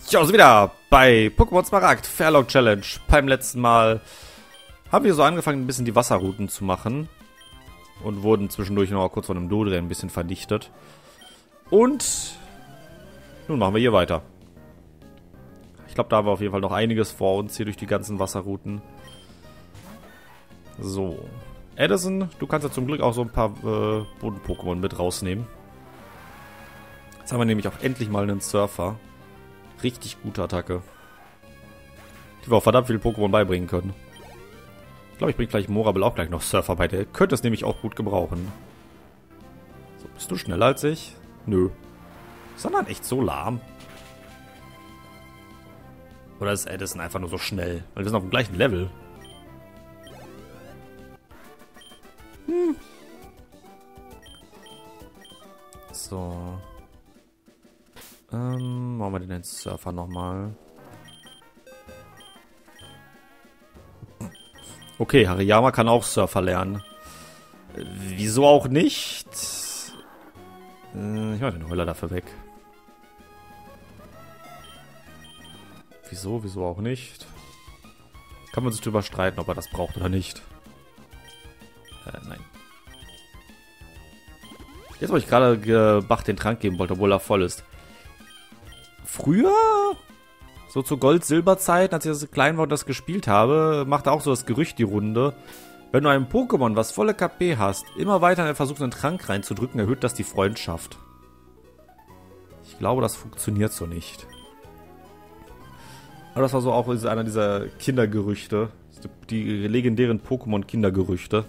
Ja, also wieder bei Pokémon Smaragd Fairlock Challenge. Beim letzten Mal haben wir so angefangen, ein bisschen die Wasserrouten zu machen. Und wurden zwischendurch noch kurz von einem Dodre ein bisschen vernichtet. Und nun machen wir hier weiter. Ich glaube, da haben wir auf jeden Fall noch einiges vor uns hier durch die ganzen Wasserrouten. So. Edison, du kannst ja zum Glück auch so ein paar Boden-Pokémon mit rausnehmen. Jetzt haben wir nämlich auch endlich mal einen Surfer. Richtig gute Attacke. Die wir auch verdammt viele Pokémon beibringen können. Ich glaube, ich bringe gleich Morabel auch gleich noch Surfer bei. Der könnte es nämlich auch gut gebrauchen. So, bist du schneller als ich? Nö. Ist er dann echt so lahm? Oder ist Edison einfach nur so schnell? Weil wir sind auf dem gleichen Level. So. Machen wir den Surfer nochmal. Okay, Hariyama kann auch Surfer lernen. Wieso auch nicht? Ich mache den Heuler dafür weg. Wieso auch nicht? Kann man sich darüber streiten, ob er das braucht oder nicht. Nein. Jetzt, wo ich gerade Bach den Trank geben wollte, obwohl er voll ist. Früher, so zur Gold-Silber-Zeit, als ich das klein war und das gespielt habe, machte auch so das Gerücht die Runde. Wenn du einem Pokémon, was volle KP hast, immer weiter versuchst, einen Trank reinzudrücken, erhöht das die Freundschaft. Ich glaube, das funktioniert so nicht. Aber das war so auch einer dieser Kindergerüchte. Die legendären Pokémon-Kindergerüchte.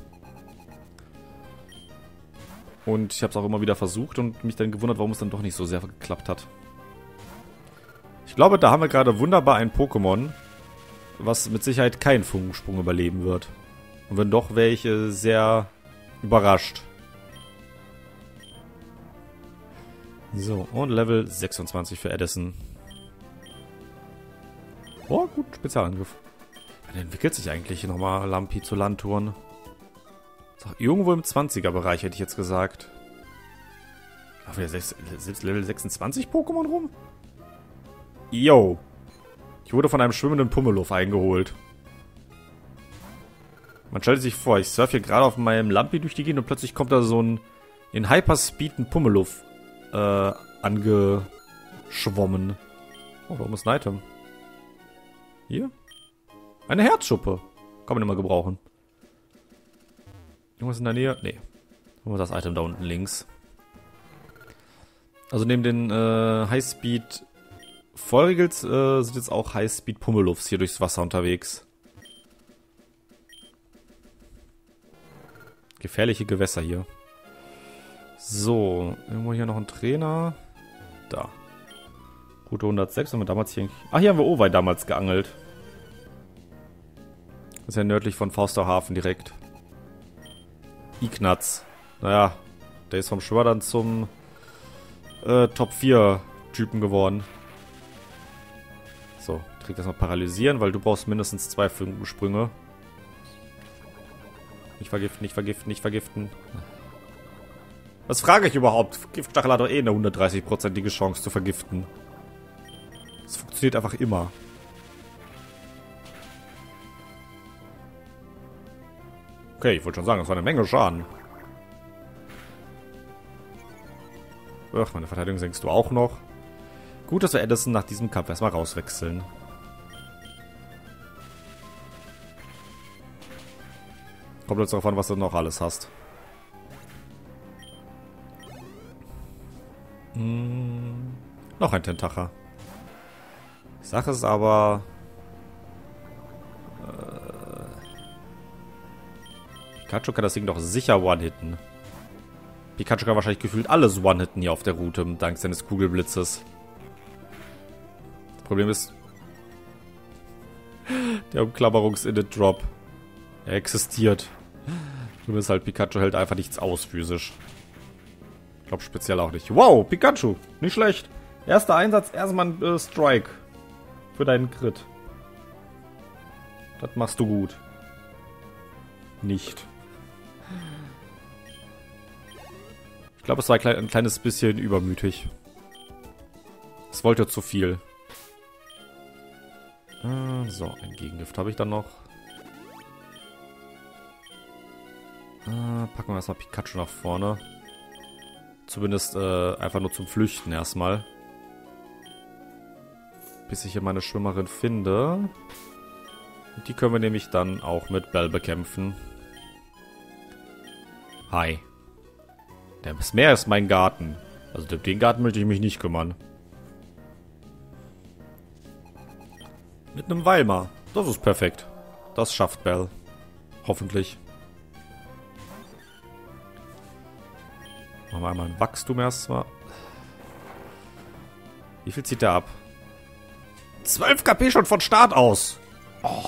Und ich habe es auch immer wieder versucht und mich dann gewundert, warum es dann doch nicht so sehr geklappt hat. Ich glaube, da haben wir gerade wunderbar ein Pokémon, was mit Sicherheit keinen Funkensprung überleben wird. Und wenn doch, wäre ich sehr überrascht. So, und Level 26 für Edison. Oh, gut, Spezialangriff. Wann entwickelt sich eigentlich nochmal Lampi zu Landtouren? Ist auch irgendwo im 20er-Bereich, hätte ich jetzt gesagt. Ach, wieder selbst Level 26 Pokémon rum? Yo. Ich wurde von einem schwimmenden Pummeluff eingeholt. Man stellt sich vor, ich surfe hier gerade auf meinem Lampi durch die Gegend und plötzlich kommt da so ein in Hyperspeed ein Pummeluff angeschwommen. Oh, warum ist ein Item? Hier? Eine Herzschuppe. Kann man immer gebrauchen. Irgendwas in der Nähe? Nee. Haben wir das Item da unten links. Also neben den Highspeed Vollregels sind jetzt auch Highspeed Pummeluffs hier durchs Wasser unterwegs. Gefährliche Gewässer hier. So, irgendwo hier noch ein Trainer. Da. Route 106 haben wir damals hier... Ach, hier haben wir Owei damals geangelt. Das ist ja nördlich von Fausterhafen direkt. Ignaz. Naja, der ist vom Schwimmer dann zum Top 4 Typen geworden. So, trägt das mal paralysieren, weil du brauchst mindestens 2 Funkensprünge. Nicht vergiften, nicht vergiften, nicht vergiften. Was frage ich überhaupt? Giftstachel hat doch eh eine 130%ige Chance zu vergiften. Das funktioniert einfach immer. Okay, ich wollte schon sagen, das war eine Menge Schaden. Ach, meine Verteidigung senkst du auch noch. Gut, dass wir Edison nach diesem Kampf erstmal rauswechseln. Kommt jetzt darauf an, was du noch alles hast. Noch ein Tentacher. Die Sache ist aber... Pikachu kann das Ding doch sicher one-hitten. Pikachu kann wahrscheinlich gefühlt alles one-hitten hier auf der Route, dank seines Kugelblitzes. Das Problem ist... Der Umklammerungs-Init-Drop. Er existiert. Du bist halt, Pikachu hält einfach nichts aus, physisch. Ich glaube speziell auch nicht. Wow, Pikachu. Nicht schlecht. Erster Einsatz, erstmal ein Strike. Für deinen Crit. Das machst du gut. Nicht. Ich glaube, es war ein kleines bisschen übermütig. Es wollte zu viel. So, ein Gegengift habe ich dann noch. Packen wir erstmal Pikachu nach vorne. Zumindest einfach nur zum Flüchten erstmal. Bis ich hier meine Schwimmerin finde. Und die können wir nämlich dann auch mit Bell bekämpfen. Hi. Das Meer ist mein Garten. Also den Garten möchte ich mich nicht kümmern. Mit einem Weilmar. Das ist perfekt. Das schafft Bell. Hoffentlich. Machen wir einmal ein Wachstum erstmal. Wie viel zieht der ab? 12 KP schon von Start aus. Oh.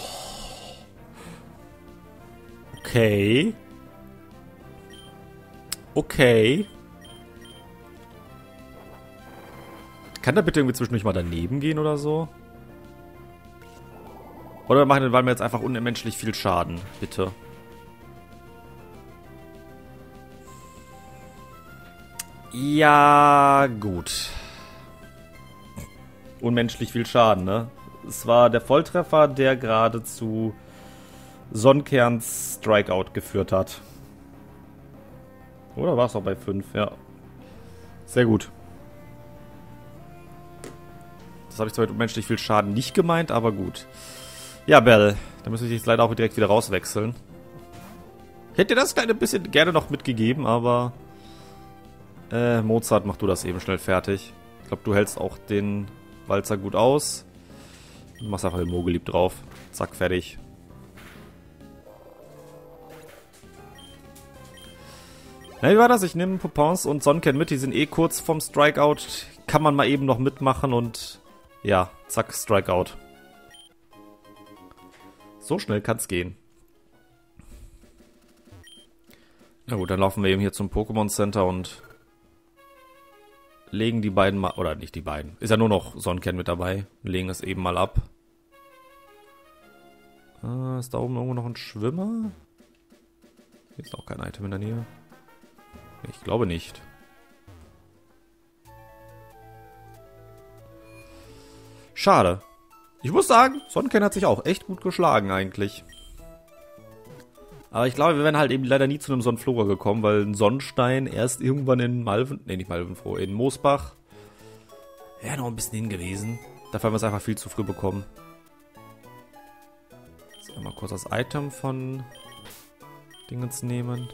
Okay. Okay. Kann der bitte irgendwie zwischendurch mal daneben gehen oder so? Oder wir machen den Weilmar jetzt einfach unmenschlich viel Schaden. Bitte. Ja, gut. Unmenschlich viel Schaden, ne? Es war der Volltreffer, der gerade zu Sonnenkerns Strikeout geführt hat. Oder war es auch bei 5? Ja. Sehr gut. Das habe ich zwar mit unmenschlich viel Schaden nicht gemeint, aber gut. Ja, Bell. Da müssen wir jetzt leider auch direkt wieder rauswechseln. Ich hätte dir das kleine bisschen gerne noch mitgegeben, aber... Mozart, mach du das eben schnell fertig. Ich glaube, du hältst auch den Walzer gut aus. Du machst einfach den Mogelieb drauf. Zack, fertig. Na, wie war das? Ich nehme Poupons und Sonnenkern mit. Die sind eh kurz vom Strikeout. Kann man mal eben noch mitmachen und... Ja, zack, Strikeout. So schnell kann's gehen. Na gut, dann laufen wir eben hier zum Pokémon Center und... legen die beiden mal, oder nicht die beiden, ist ja nur noch Sonnenkern mit dabei, legen es eben mal ab. Ist da oben irgendwo noch ein Schwimmer? Hier ist auch kein Item in der Nähe. Ich glaube nicht. Schade. Ich muss sagen, Sonnenkern hat sich auch echt gut geschlagen eigentlich. Aber ich glaube, wir wären halt eben leider nie zu einem Sonnenflora gekommen, weil ein Sonnenstein erst irgendwann in in Moosbach wäre noch ein bisschen hin gewesen. Dafür haben wir es einfach viel zu früh bekommen. So, mal kurz das Item von Dingens nehmen.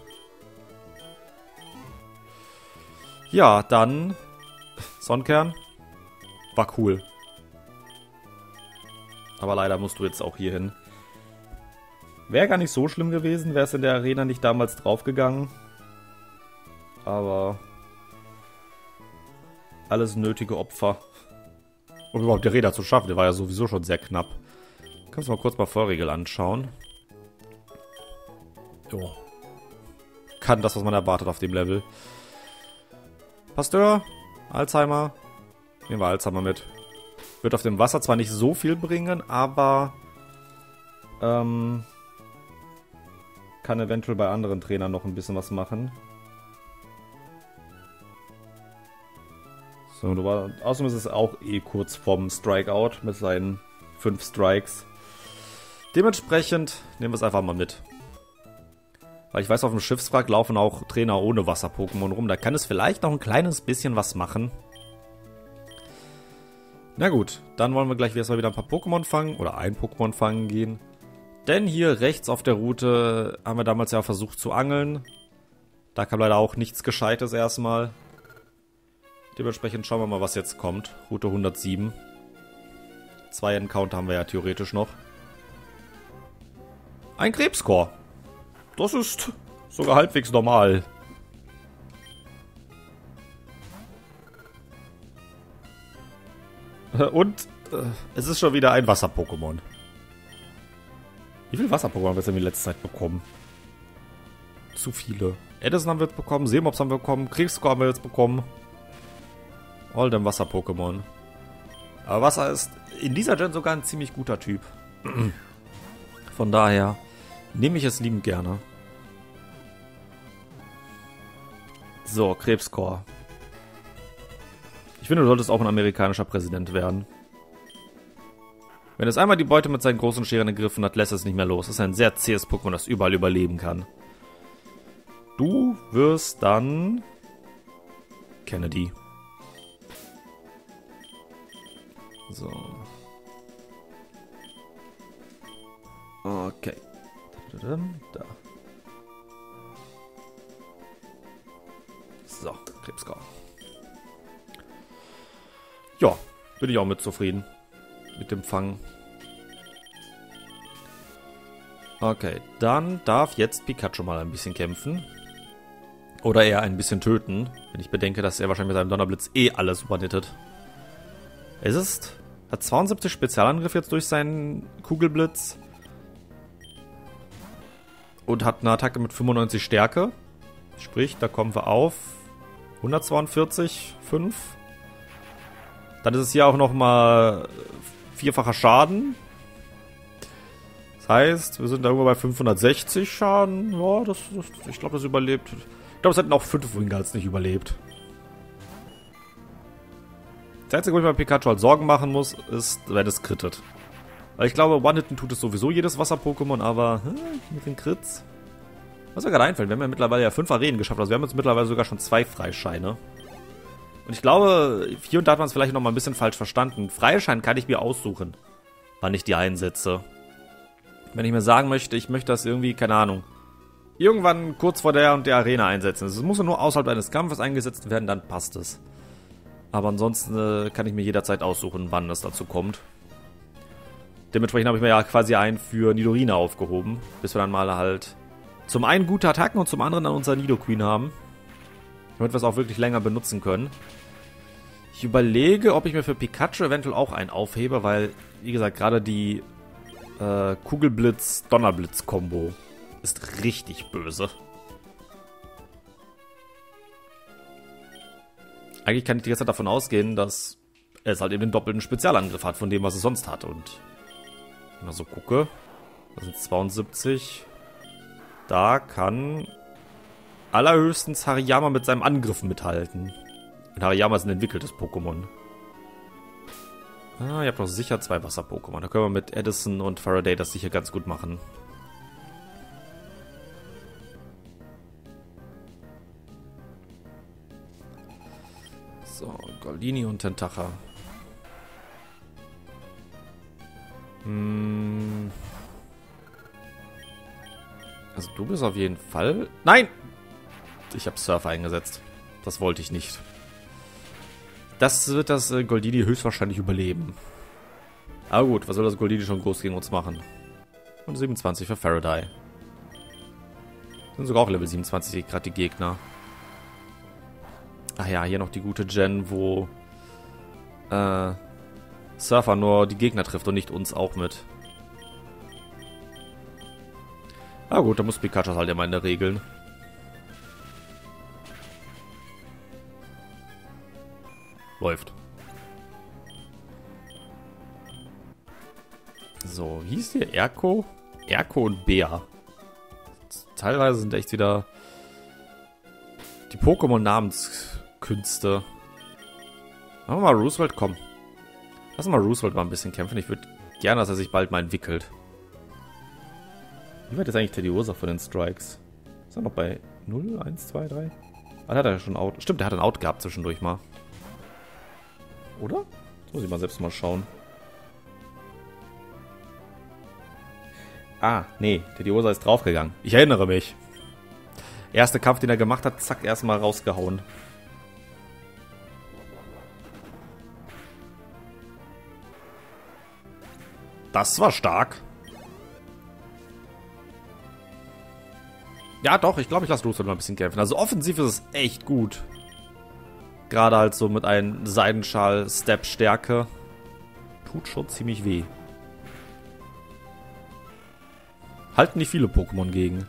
Ja, dann Sonnenkern. War cool. Aber leider musst du jetzt auch hier hin. Wäre gar nicht so schlimm gewesen, wäre es in der Arena nicht damals draufgegangen. Aber alles nötige Opfer. Um überhaupt die Arena zu schaffen, der war ja sowieso schon sehr knapp. Kannst du mal kurz mal Vorregel anschauen. Jo. Kann das, was man erwartet auf dem Level. Pasteur, Alzheimer. Nehmen wir Alzheimer mit. Wird auf dem Wasser zwar nicht so viel bringen, aber... kann eventuell bei anderen Trainern noch ein bisschen was machen. So, außerdem ist es auch eh kurz vorm Strikeout mit seinen 5 Strikes. Dementsprechend nehmen wir es einfach mal mit. Weil ich weiß, auf dem Schiffswrack laufen auch Trainer ohne Wasser-Pokémon rum. Da kann es vielleicht noch ein kleines bisschen was machen. Na gut, dann wollen wir gleich erstmal wieder ein paar Pokémon fangen. Oder ein Pokémon fangen gehen. Denn hier rechts auf der Route haben wir damals ja versucht zu angeln. Da kam leider auch nichts Gescheites erstmal. Dementsprechend schauen wir mal, was jetzt kommt. Route 107. 2 Encounter haben wir ja theoretisch noch. Ein Krebscore. Das ist sogar halbwegs normal. Und es ist schon wieder ein Wasser-Pokémon. Wie viele Wasser-Pokémon haben wir jetzt in der letzten Zeit bekommen? Zu viele. Edison haben wir jetzt bekommen, Seemops haben wir bekommen, Krebscore haben wir jetzt bekommen. All dem Wasser-Pokémon. Aber Wasser ist in dieser Gen sogar ein ziemlich guter Typ. Von daher nehme ich es liebend gerne. So, Krebscore. Ich finde, du solltest auch ein amerikanischer Präsident werden. Wenn es einmal die Beute mit seinen großen Scheren gegriffen hat, lässt es nicht mehr los. Das ist ein sehr zähes Pokémon, das überall überleben kann. Du wirst dann... Kennedy. So. Okay. Da. So, Krebskorn. Ja, bin ich auch mit zufrieden. Mit dem Fang. Okay, dann darf jetzt Pikachu mal ein bisschen kämpfen. Oder eher ein bisschen töten. Wenn ich bedenke, dass er wahrscheinlich mit seinem Donnerblitz alles supernittet. Hat 72 Spezialangriff jetzt durch seinen Kugelblitz. Und hat eine Attacke mit 95 Stärke. Sprich, da kommen wir auf 142,5. Dann ist es hier auch nochmal 4-facher Schaden. Das heißt, wir sind da irgendwo bei 560 Schaden. Ja, ich glaube, das überlebt. Ich glaube, es hätten auch 5 Wingulls nicht überlebt. Das Einzige, wo ich bei Pikachu halt Sorgen machen muss, ist, wenn es crittet. Weil ich glaube, One-Hitten tut es sowieso jedes Wasser-Pokémon, aber mit den Crits... Was mir gerade einfällt, wir haben ja mittlerweile ja 5 Arenen geschafft, also wir haben jetzt mittlerweile sogar schon 2 Freischeine. Und ich glaube, hier und da hat man es vielleicht noch mal ein bisschen falsch verstanden. Freischein kann ich mir aussuchen, wann ich die einsetze. Wenn ich mir sagen möchte, ich möchte das irgendwie, keine Ahnung, irgendwann kurz vor der und der Arena einsetzen. Es muss nur außerhalb eines Kampfes eingesetzt werden, dann passt es. Aber ansonsten kann ich mir jederzeit aussuchen, wann es dazu kommt. Dementsprechend habe ich mir ja quasi einen für Nidorina aufgehoben, bis wir dann mal halt zum einen gute Attacken und zum anderen dann unser Nidoqueen haben. Damit wir es auch wirklich länger benutzen können. Ich überlege, ob ich mir für Pikachu eventuell auch einen aufhebe, weil, wie gesagt, gerade die Kugelblitz-Donnerblitz-Kombo ist richtig böse. Eigentlich kann ich die ganze Zeit davon ausgehen, dass es halt eben den doppelten Spezialangriff hat von dem, was es sonst hat. Und wenn ich mal so gucke, das sind 72. Da kann allerhöchstens Hariyama mit seinem Angriff mithalten. Und Hariyama ist ein entwickeltes Pokémon. Ah, ihr habt doch sicher 2 Wasser-Pokémon. Da können wir mit Edison und Faraday das sicher ganz gut machen. So, Goldini und Tentacha. Also du bist auf jeden Fall... Nein! Ich habe Surfer eingesetzt. Das wollte ich nicht. Das wird das Goldini höchstwahrscheinlich überleben. Aber gut, was soll das Goldini schon groß gegen uns machen? Und 27 für Faraday. Sind sogar auch Level 27 gerade die Gegner. Ach ja, hier noch die gute Gen, wo Surfer nur die Gegner trifft und nicht uns auch mit. Ah gut, da muss Pikachu halt immer in der Regeln. Läuft. So, wie hieß der? Erko? Erko und Bea. Teilweise sind echt wieder die Pokémon-Namenskünste. Machen wir mal Roosevelt, komm. Lass mal Roosevelt mal ein bisschen kämpfen. Ich würde gerne, dass er sich bald mal entwickelt. Wie weit ist eigentlich Teddiursa von den Strikes? Ist er noch bei 0, 1, 2, 3? Ah, da hat er ja schon Out. Stimmt, der hat ein Out gehabt zwischendurch mal. Oder? Das muss ich mal selbst mal schauen. Ah, nee, Teddiursa ist draufgegangen. Ich erinnere mich. Erster Kampf, den er gemacht hat, zack, erstmal rausgehauen. Das war stark. Ja, doch, ich glaube, ich lasse Roosevelt mal ein bisschen kämpfen. Also offensiv ist es echt gut. Gerade halt so mit einem Seidenschal-Step-Stärke. Tut schon ziemlich weh. Halten nicht viele Pokémon gegen.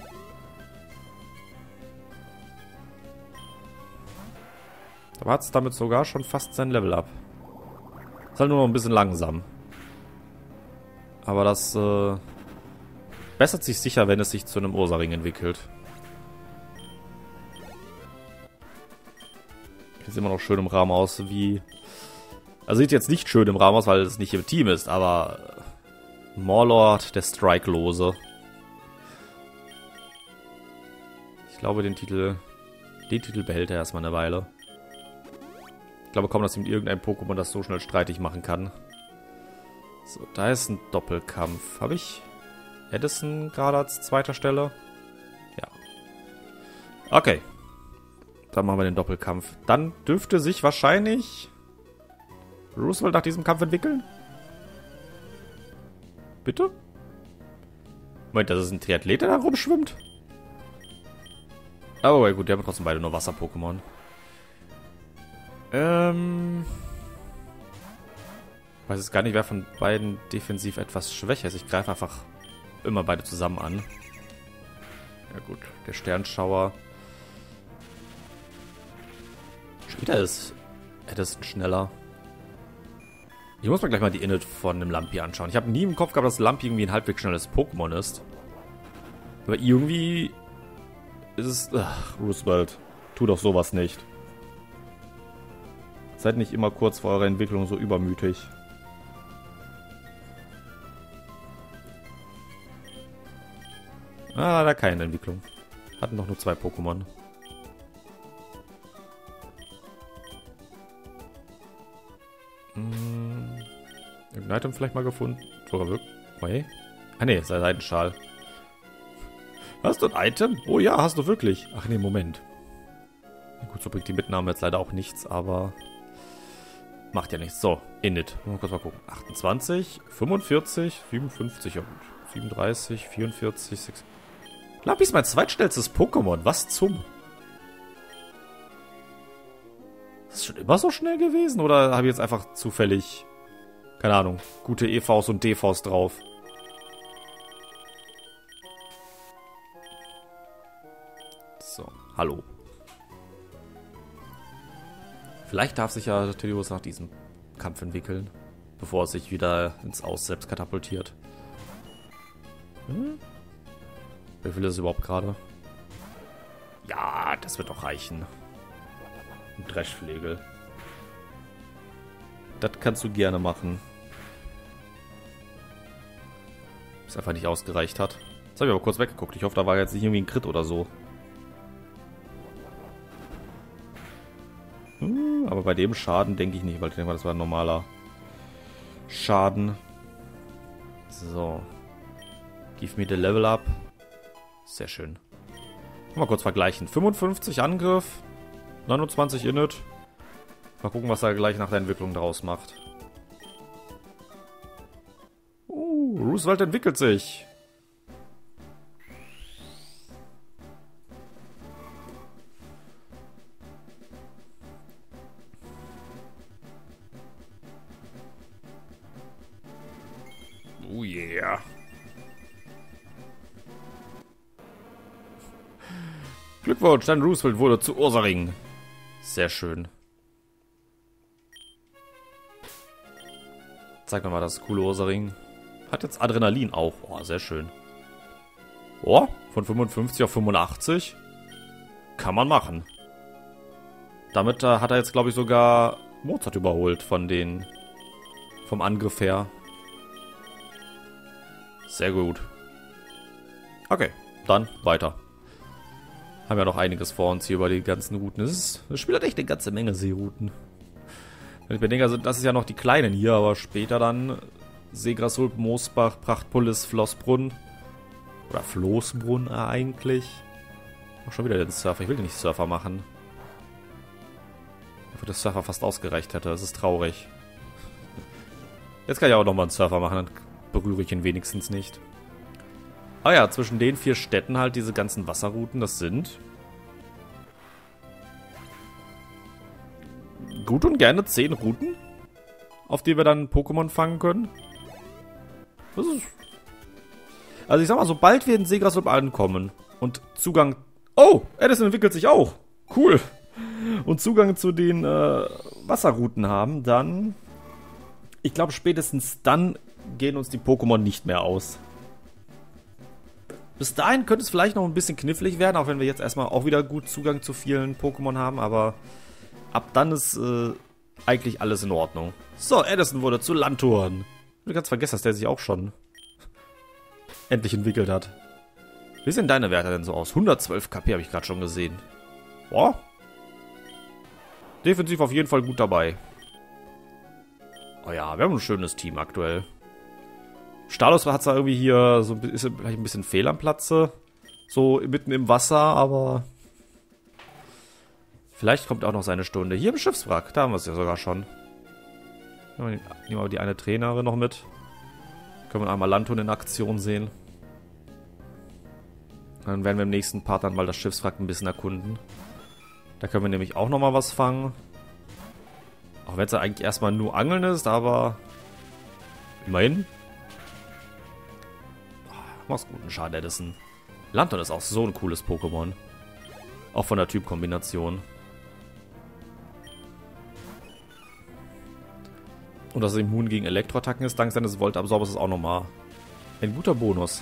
Aber hat es damit sogar schon fast sein Level up. Ist halt nur noch ein bisschen langsam. Aber das bessert sich sicher, wenn es sich zu einem Ursaring entwickelt. Sieht immer noch schön im Rahmen aus, wie Also sieht jetzt nicht schön im Raum aus, weil es nicht im Team ist, aber Morlord, der Strikelose. Ich glaube, den Titel behält er erstmal eine Weile. Ich glaube kaum, dass ihm irgendein Pokémon das so schnell streitig machen kann. So, da ist ein Doppelkampf. Habe ich Edison gerade als zweiter Stelle? Ja. Okay. Dann machen wir den Doppelkampf. Dann dürfte sich wahrscheinlich Roosevelt nach diesem Kampf entwickeln? Bitte? Moment, das ist ein Triathlet, der da rumschwimmt? Oh, ja gut, die haben trotzdem beide nur Wasser-Pokémon. Weiß jetzt gar nicht, wer von beiden defensiv etwas schwächer ist. Ich greife einfach immer beide zusammen an. Ja gut, der Sternschauer. Später ist Edison schneller. Ich muss mir gleich mal die Init von dem Lampi anschauen. Ich habe nie im Kopf gehabt, dass Lampi irgendwie ein halbwegs schnelles Pokémon ist. Aber irgendwie ist es... Ach, Roosevelt, tu doch sowas nicht. Seid nicht immer kurz vor eurer Entwicklung so übermütig. Ah, da keine Entwicklung. Hatten doch nur 2 Pokémon. Irgendein Item vielleicht mal gefunden? Sogar wirklich? Okay. Ah ne, sei Seidenschal. Hast du ein Item? Oh ja, hast du wirklich. Ach ne, Moment. Gut, so bringt die Mitnahme jetzt leider auch nichts, aber macht ja nichts. So, Init. Mal kurz mal gucken. 28, 45, 57, ja gut. 37, 44, 6. Lampi ist mein zweitschnellstes Pokémon. Was zum? Ist das schon immer so schnell gewesen? Oder habe ich jetzt einfach zufällig, keine Ahnung, gute EVs und DVs drauf? So, hallo. Vielleicht darf sich ja Teleos nach diesem Kampf entwickeln, bevor es sich wieder ins Aus selbst katapultiert. Wie viel ist es überhaupt gerade? Ja, das wird doch reichen. Ein Dreschflegel. Das kannst du gerne machen. Was einfach nicht ausgereicht hat. Jetzt habe ich aber kurz weggeguckt. Ich hoffe, da war jetzt nicht irgendwie ein Crit oder so. Aber bei dem Schaden denke ich nicht, weil ich denke mal, das war ein normaler Schaden. So. Give me the level up. Sehr schön. Mal kurz vergleichen. 55 Angriff, 29 Init. Mal gucken, was er gleich nach der Entwicklung daraus macht. Roosevelt entwickelt sich. Oh yeah. Glückwunsch, dein Roosevelt wurde zu Ursaring. Sehr schön. Zeig mir mal das coole Ursaring. Hat jetzt Adrenalin auch. Oh, sehr schön. Oh, von 55 auf 85. Kann man machen. Damit hat er jetzt, glaube ich, sogar Mozart überholt vom Angriff her. Sehr gut. Okay, dann weiter. Haben ja noch einiges vor uns hier über die ganzen Routen. Das Spiel hat echt eine ganze Menge Seerouten. Wenn ich mir denke, also das ist ja noch die kleinen hier, aber später dann Seegrassulp, Moosbach, Prachtpullis, Flossbrunn. Oder Floßbrunn eigentlich. Auch schon wieder den Surfer. Ich will den nicht Surfer machen. Dafür der Surfer fast ausgereicht hätte. Das ist traurig. Jetzt kann ich auch nochmal einen Surfer machen, dann berühre ich ihn wenigstens nicht. Ah ja, zwischen den 4 Städten halt diese ganzen Wasserrouten, das sind gut und gerne 10 Routen, auf die wir dann Pokémon fangen können. Das ist... Also ich sag mal, sobald wir in Seegrassulp ankommen und Zugang... Oh, Edison entwickelt sich auch. Cool. Und Zugang zu den Wasserrouten haben, dann... Ich glaube, spätestens dann gehen uns die Pokémon nicht mehr aus. Bis dahin könnte es vielleicht noch ein bisschen knifflig werden, auch wenn wir jetzt erstmal auch wieder gut Zugang zu vielen Pokémon haben, aber ab dann ist eigentlich alles in Ordnung. So, Edison wurde zu Landtouren. Du kannst vergessen, dass der sich auch schon endlich entwickelt hat. Wie sehen deine Werte denn so aus? 112 KP habe ich gerade schon gesehen. Boah. Defensiv auf jeden Fall gut dabei. Oh ja, wir haben ein schönes Team aktuell. Stalos hat zwar irgendwie hier so ist vielleicht ein bisschen fehl am Platze. So mitten im Wasser, aber vielleicht kommt auch noch seine Stunde. Hier im Schiffswrack, da haben wir es ja sogar schon. Nehmen wir die eine Trainerin noch mit. Können wir einmal Landtun in Aktion sehen. Dann werden wir im nächsten Part dann mal das Schiffswrack ein bisschen erkunden. Da können wir nämlich auch nochmal was fangen. Auch wenn es ja eigentlich erstmal nur Angeln ist, aber immerhin. Mach's gut, ein Schaden, Edison. Landtun ist auch so ein cooles Pokémon. Auch von der Typkombination. Und dass es immun gegen Elektroattacken ist, dank seines Voltabsorbers, ist auch nochmal ein guter Bonus.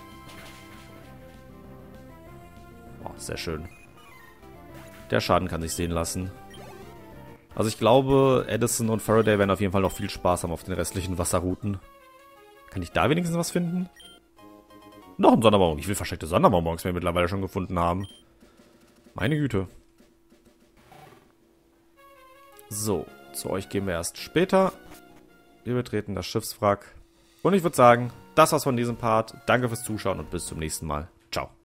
Oh, sehr schön. Der Schaden kann sich sehen lassen. Also ich glaube, Edison und Faraday werden auf jeden Fall noch viel Spaß haben auf den restlichen Wasserrouten. Kann ich da wenigstens was finden? Noch ein Sonderbonbon. Wie viele versteckte Sonderbonbons wir mittlerweile schon gefunden haben. Meine Güte. So, zu euch gehen wir erst später. Wir betreten das Schiffswrack. Und ich würde sagen, das war's von diesem Part. Danke fürs Zuschauen und bis zum nächsten Mal. Ciao.